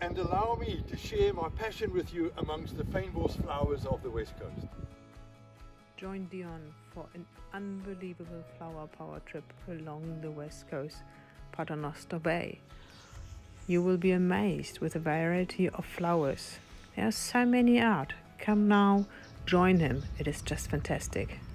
and allow me to share my passion with you amongst the famous flowers of the West Coast. Join Dion for an unbelievable flower power trip along the West Coast, Paternoster Bay. You will be amazed with the variety of flowers. There are so many out. Come now, join him. It is just fantastic.